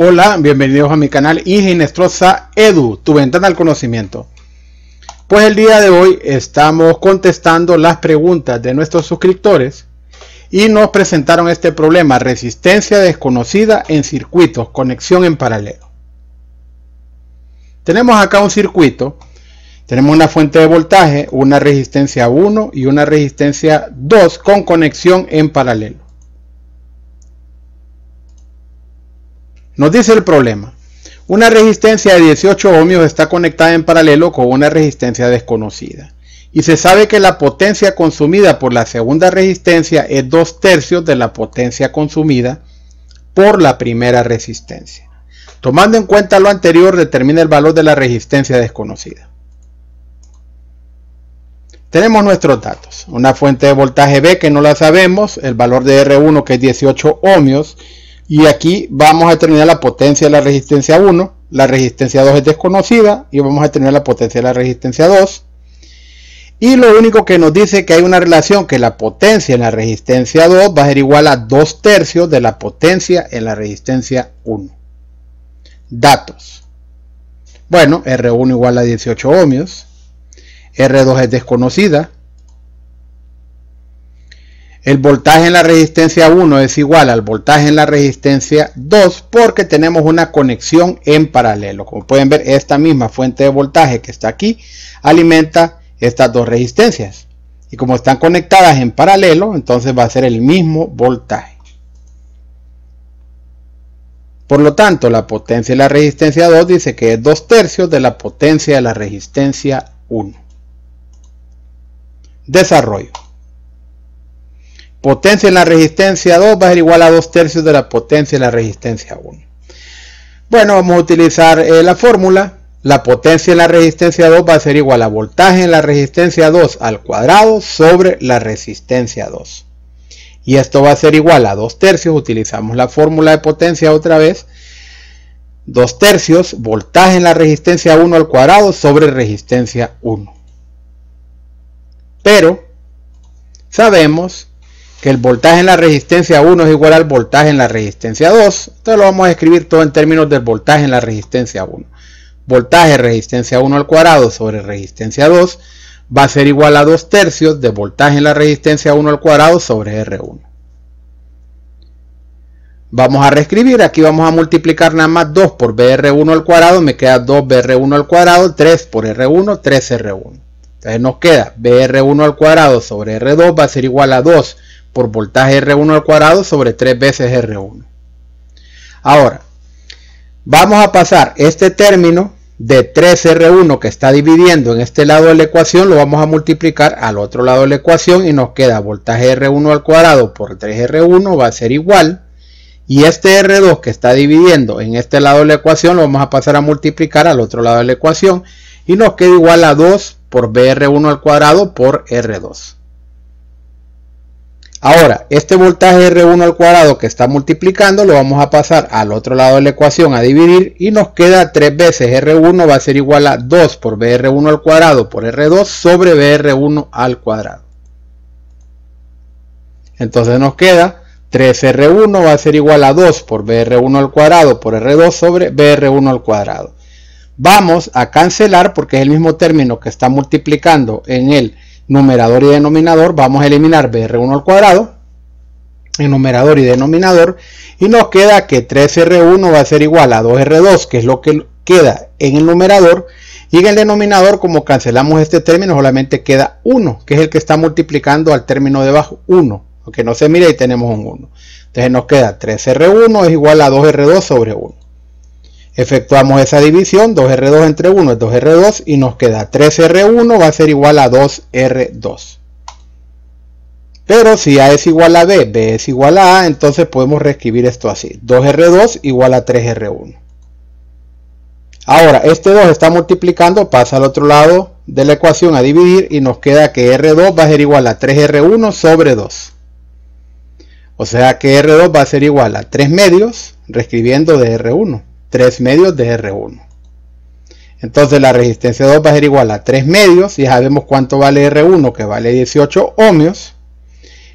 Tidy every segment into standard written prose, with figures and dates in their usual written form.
Hola, bienvenidos a mi canal Ingeniestrozza Edu, tu ventana al conocimiento. Pues el día de hoy estamos contestando las preguntas de nuestros suscriptores y nos presentaron este problema: resistencia desconocida en circuitos, conexión en paralelo. Tenemos acá un circuito, tenemos una fuente de voltaje, una resistencia 1 y una resistencia 2 con conexión en paralelo. Nos dice el problema: una resistencia de 18 ohmios está conectada en paralelo con una resistencia desconocida y se sabe que la potencia consumida por la segunda resistencia es 2/3 de la potencia consumida por la primera resistencia. Tomando en cuenta lo anterior, determina el valor de la resistencia desconocida. Tenemos nuestros datos: una fuente de voltaje B que no la sabemos, el valor de R1 que es 18 ohmios, y aquí vamos a determinar la potencia de la resistencia 1, la resistencia 2 es desconocida y vamos a determinar la potencia de la resistencia 2. Y lo único que nos dice que hay una relación, que la potencia en la resistencia 2 va a ser igual a 2/3 de la potencia en la resistencia 1. Datos: bueno, R1 igual a 18 ohmios, R2 es desconocida, el voltaje en la resistencia 1 es igual al voltaje en la resistencia 2 porque tenemos una conexión en paralelo. Como pueden ver, esta misma fuente de voltaje que está aquí alimenta estas dos resistencias. Y como están conectadas en paralelo, entonces va a ser el mismo voltaje. Por lo tanto, la potencia de la resistencia 2 dice que es 2/3 de la potencia de la resistencia 1. Desarrollo: potencia en la resistencia 2 va a ser igual a 2/3 de la potencia de la resistencia 1. Bueno, vamos a utilizar la fórmula. La potencia en la resistencia 2 va a ser igual a voltaje en la resistencia 2 al cuadrado sobre la resistencia 2. Y esto va a ser igual a 2/3. Utilizamos la fórmula de potencia otra vez. 2/3 voltaje en la resistencia 1 al cuadrado sobre resistencia 1. Pero sabemos que el voltaje en la resistencia 1 es igual al voltaje en la resistencia 2. Entonces lo vamos a escribir todo en términos del voltaje en la resistencia 1. Voltaje resistencia 1 al cuadrado sobre resistencia 2 va a ser igual a 2/3 de voltaje en la resistencia 1 al cuadrado sobre R1. Vamos a reescribir. Aquí vamos a multiplicar nada más 2 por BR1 al cuadrado. Me queda 2BR1 al cuadrado, 3 por R1, 3R1. Entonces nos queda BR1 al cuadrado sobre R2 va a ser igual a 2 por voltaje R1 al cuadrado sobre 3 veces R1. Ahora, vamos a pasar este término de 3R1 que está dividiendo en este lado de la ecuación, lo vamos a multiplicar al otro lado de la ecuación y nos queda voltaje R1 al cuadrado por 3R1 va a ser igual, y este R2 que está dividiendo en este lado de la ecuación lo vamos a pasar a multiplicar al otro lado de la ecuación y nos queda igual a 2 por BR1 al cuadrado por R2. Ahora, este voltaje R1 al cuadrado que está multiplicando lo vamos a pasar al otro lado de la ecuación a dividir y nos queda 3 veces R1 va a ser igual a 2 por BR1 al cuadrado por R2 sobre BR1 al cuadrado. Entonces nos queda 3R1 va a ser igual a 2 por BR1 al cuadrado por R2 sobre BR1 al cuadrado. Vamos a cancelar porque es el mismo término que está multiplicando en el numerador y denominador. Vamos a eliminar BR1 al cuadrado en numerador y denominador y nos queda que 3R1 va a ser igual a 2R2, que es lo que queda en el numerador, y en el denominador, como cancelamos este término, solamente queda 1, que es el que está multiplicando al término debajo, 1, aunque no se mire y tenemos un 1. Entonces nos queda 3R1 es igual a 2R2 sobre 1. Efectuamos esa división, 2R2 entre 1 es 2R2 y nos queda 3R1 va a ser igual a 2R2. Pero si A es igual a B, B es igual a A, entonces podemos reescribir esto así: 2R2 igual a 3R1. Ahora, este 2 está multiplicando, pasa al otro lado de la ecuación a dividir y nos queda que R2 va a ser igual a 3R1 sobre 2. O sea que R2 va a ser igual a 3 medios, reescribiendo de R1. 3 medios de R1. Entonces la resistencia 2 va a ser igual a 3 medios, y ya sabemos cuánto vale R1, que vale 18 ohmios.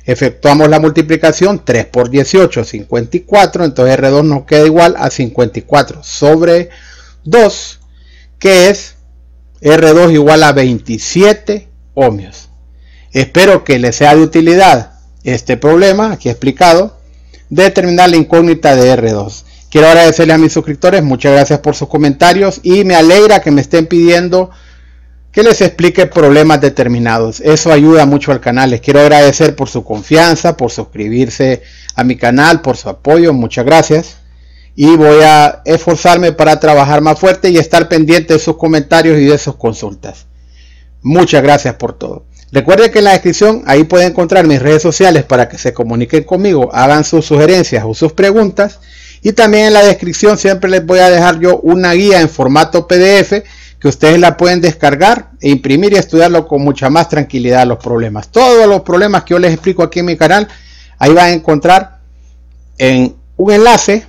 Efectuamos la multiplicación, 3 por 18, 54, entonces R2 nos queda igual a 54 sobre 2, que es R2 igual a 27 ohmios. Espero que les sea de utilidad este problema, aquí explicado, de determinar la incógnita de R2. Quiero agradecerle a mis suscriptores, muchas gracias por sus comentarios y me alegra que me estén pidiendo que les explique problemas determinados. Eso ayuda mucho al canal. Les quiero agradecer por su confianza, por suscribirse a mi canal, por su apoyo, muchas gracias. Y voy a esforzarme para trabajar más fuerte y estar pendiente de sus comentarios y de sus consultas. Muchas gracias por todo. Recuerden que en la descripción ahí pueden encontrar mis redes sociales para que se comuniquen conmigo, hagan sus sugerencias o sus preguntas. Y también en la descripción siempre les voy a dejar yo una guía en formato PDF que ustedes la pueden descargar e imprimir y estudiarlo con mucha más tranquilidad los problemas. Todos los problemas que yo les explico aquí en mi canal, ahí van a encontrar en un enlace.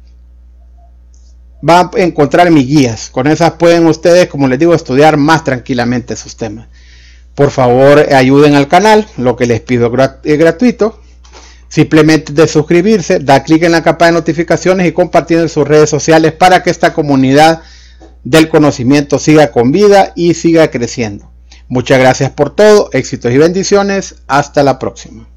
Van a encontrar mis guías. Con esas pueden ustedes, como les digo, estudiar más tranquilamente sus temas. Por favor, ayuden al canal. Lo que les pido es gratuito. Simplemente de suscribirse, dar clic en la campana de notificaciones y compartir en sus redes sociales para que esta comunidad del conocimiento siga con vida y siga creciendo. Muchas gracias por todo. Éxitos y bendiciones. Hasta la próxima.